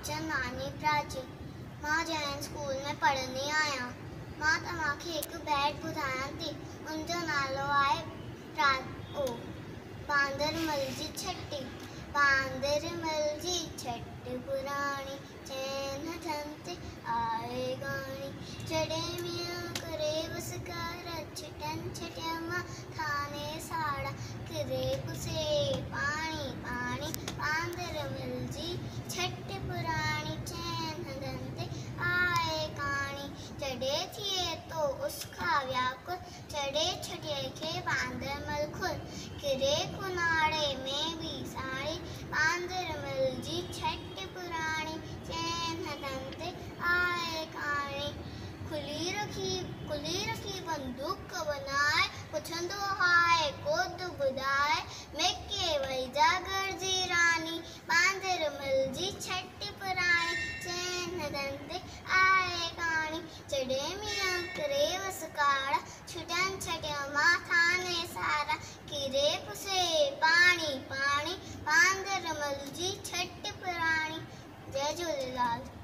भागचंदानी प्राची। मां जैन स्कूल में पढ़नी आया। मां तव्हांखे हिकु बैट ॿुधायां थी। उनजो नालो आहे बांदरमल जी छटी। बांदरमल जी छट पुराणी, चैन हथनि आए गाणी। जॾे मियां करे वसकार, छटनि छटिया मां थाने साड़ा। किरे पुसे पाणी पाणी, बांदरमल जी छट पुराणी, चैन हथनि आए गाणी। जॾे थिए तो उसका व्याकुल, चढ़े छटिए खे बांदरमल खुल। किरे कुनाड़े में भी साड़ी, बांदरमल जी छट पुराणी, चैन हथनि आए गाणी। खुली रखी बंदूक बनाए, पुछंदो हाय कोद ॿुधाए। मेके वई जागर जी रानी, बांदरमल जी छट पुराणी, चैन हथनि आए गाणी। जॾे मियां करे वसकाड़ा, छुटनि छटिया मां थाने सारा। किरे पुसे पाणी पाणी, बांदरमल जी छट पुराणी। जय झूलेलाल।